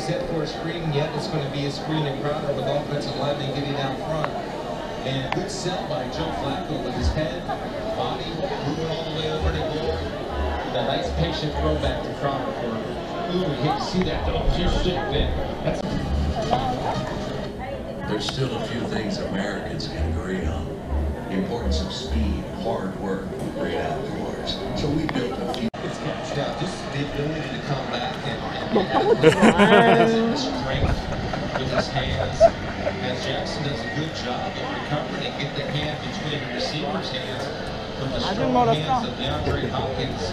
set for a screen, yet it's going to be a screen and Crowder with offensive linemen getting out front. And good sell by Joe Flacco with his head, body, moving all the way over to goal. A nice patient throwback to Crowder for Ooh, we hate to see that though. You're sick, man. There's still a few things Americans can agree on. The importance of speed, hard work, great outdoors. So we built a few. Yeah, just the ability to come back and strength with his hands. And Jackson does a good job of recovering and get the hand between the receiver's hands from the strong hands of DeAndre Hopkins.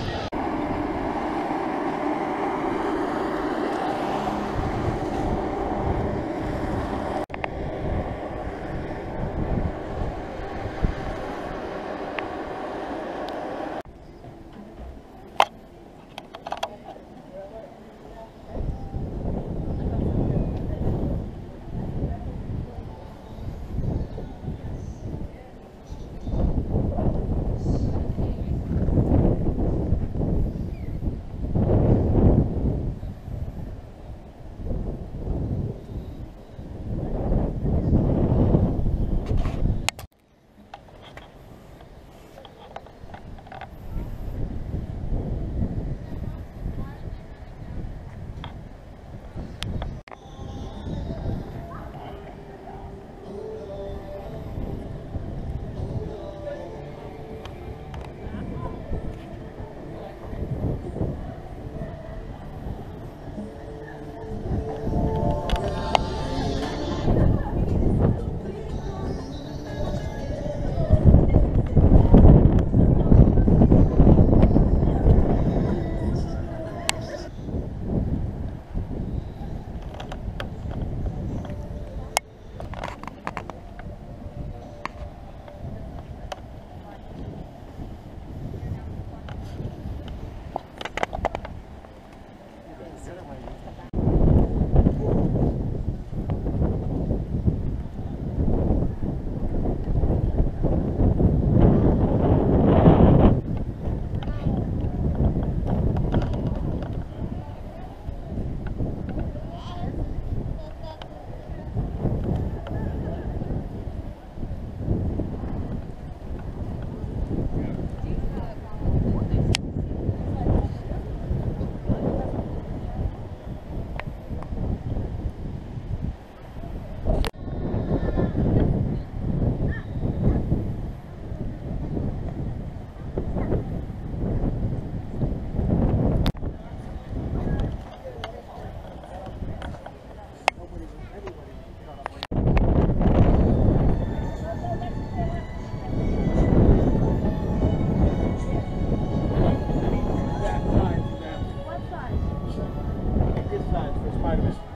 This side for Spider-Man.